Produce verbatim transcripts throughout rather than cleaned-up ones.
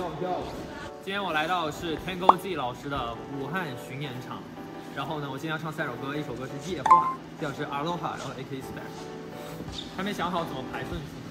票。今天我来到的是 Tango Z 老师的武汉巡演场，然后呢，我今天要唱三首歌，一首歌是夜话，第二是 Aloha， 然后 A K Style， 还没想好怎么排顺序。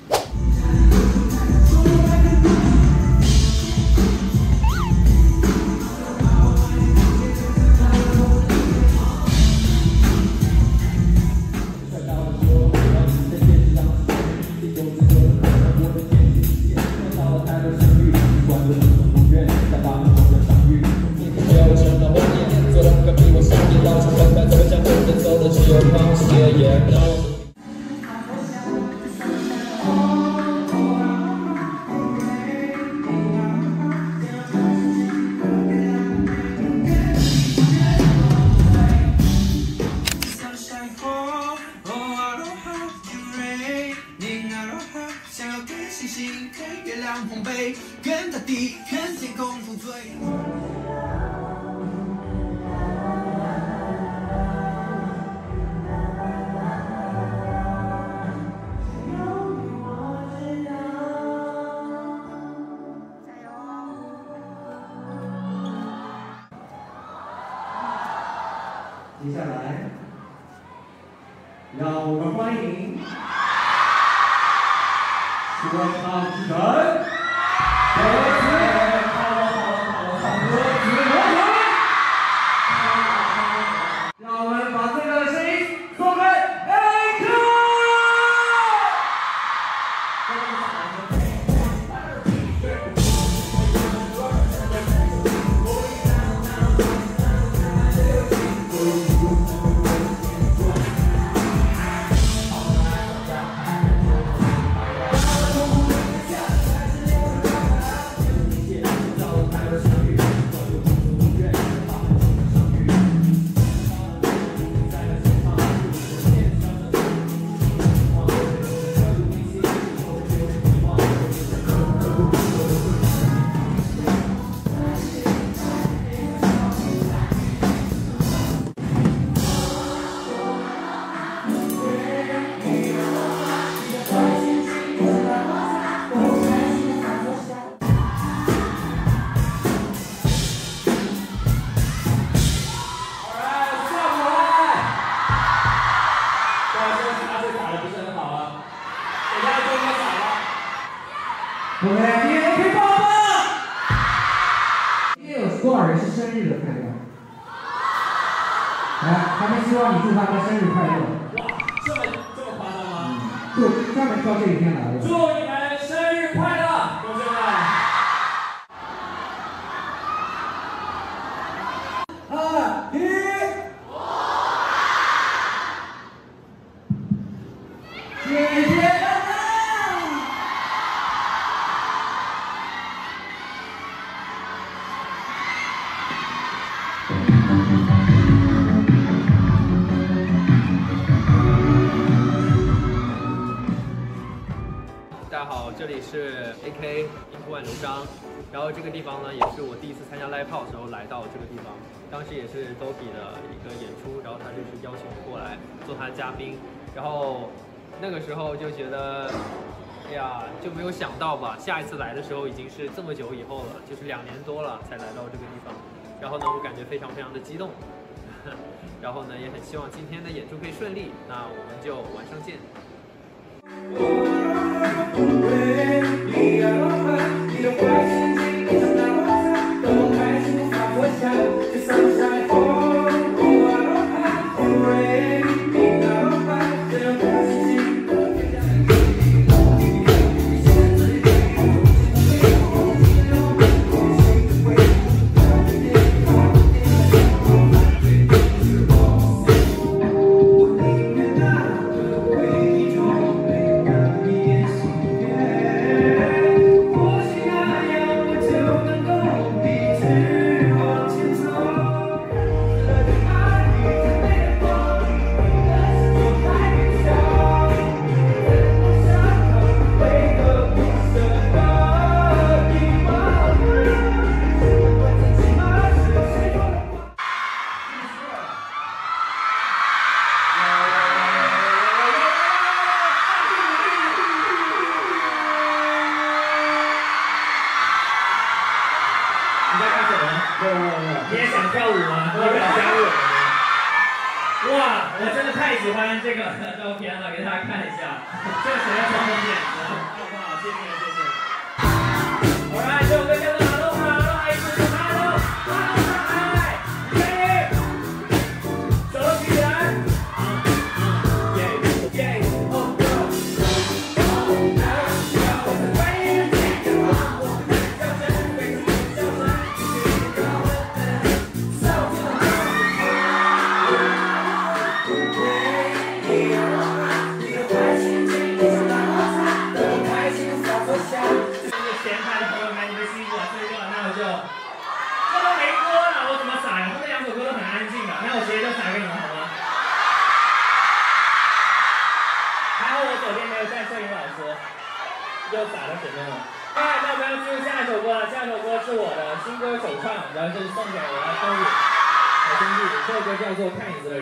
愿大地，愿天空负罪。加油！ 接下来，让我们欢迎说唱之神。 让我们把这个声音送给 A K。我们今天可以报吗？今天有多少人是生日的？看一看。来，他们希望你祝他们生日快乐。 哇，这么这么夸张吗？ 就专门挑这一天来的。祝你们生日快乐，同学们！ 二一。谢谢。 大家好，这里是 A K 刘彰，然后这个地方呢，也是我第一次参加 live house 的时候来到这个地方，当时也是 Doki 的一个演出，然后他就是邀请我过来做他的嘉宾，然后那个时候就觉得，哎呀，就没有想到吧，下一次来的时候已经是这么久以后了，就是两年多了才来到这个地方，然后呢，我感觉非常非常的激动，然后呢，也很希望今天的演出可以顺利，那我们就晚上见。 我。 跳舞吗？你可能加入我们。哇，我真的太喜欢这个照片了，给大家看一下，这个谁的双峰点子，好不好？谢谢谢谢。Alright， 这首歌叫做 Hello Hello， 还有一首 Hello Hello 上海，可以，手举起来。又洒到前面了。哎，那我们要进入下一首歌了。下一首歌是我的新歌首唱，然后是送给我的周宇好兄弟。这首歌叫做《看影子的人》。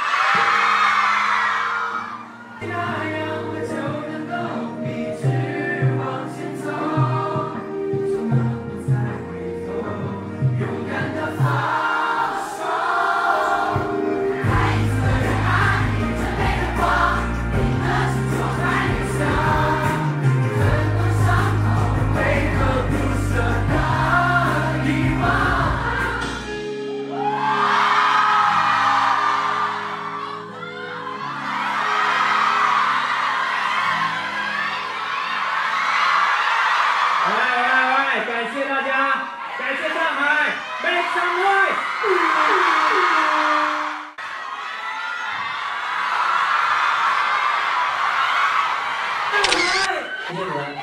那样我就能够一直往前走，就能不再回头，勇敢的放手。看影子的人啊，你这泪的光，你的心就在燃烧。感谢大家，感谢上海 ，Make some noise！ 谢谢你们。